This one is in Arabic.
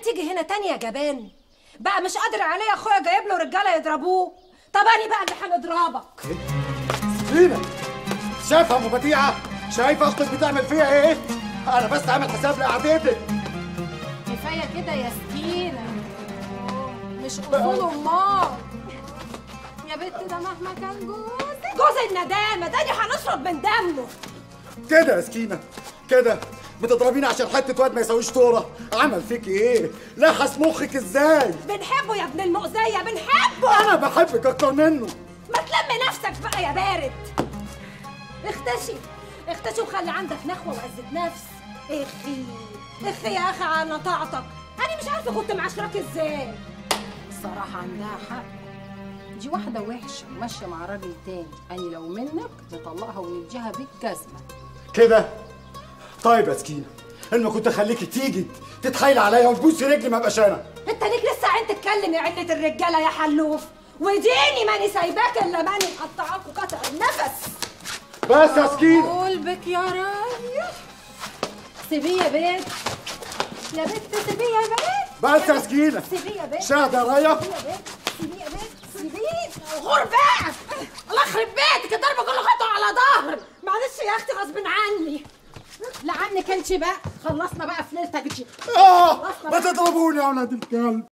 تيجي هنا تاني يا جبان؟ بقى مش قادر عليه اخويا، جايب له رجاله يضربوه. طب انا بقى اللي هنضربك. سكينة، شايفة ام بديعة؟ شايفة اختك بتعمل فيها ايه؟ انا بس عامل حساب لقعدتك. كفايه كده يا سكينه، مش اصول امال يا بت. ده مهما كان جوز الندامه ده هنشرب من دمه كده يا سكينة كده بتضربيني عشان حتة واد ما يساويش طورة؟ عمل فيك ايه؟ لحس مخك ازاي؟ بنحبه يا ابن المؤذية، بنحبه. انا بحبك اكتر منه. ما تلم نفسك بقى يا بارد. اختشي وخلي عندك نخوة وعزة نفس. اخي يا اخي على طاعتك، انا مش عارفة كنت معاشراك ازاي. الصراحة عندها حق، دي واحدة وحشة وماشية مع راجل تاني. أنا لو منك نطلقها ونديها بالجزمة. كده؟ طيب يا سكينة، ما كنت اخليكي تيجي تتحايل عليا وتبوسي رجلي ما ابقاش انا. انت ليك لسه عين تتكلم يا علة الرجالة يا حلوف؟ وديني ماني سايباك الا ماني مقطعاك وقطع النفس. بس يا سكينة قلبك يا ريح. سيبيه يا بنت، يا بنت سيبيه يا بنت. بس يا سكينة. سيبيه يا بنت. شاهد يا ريا. سيبيه يا بنت، سيبيه. غور بقى، الله يخرب بيتك، الضربة كله خطوة على ظهر. معلش يا اختي غصب عني. لا عنك انت بقى، خلصنا بقى في ليلتك دي. ما تضربوني يا ولاد الكلب.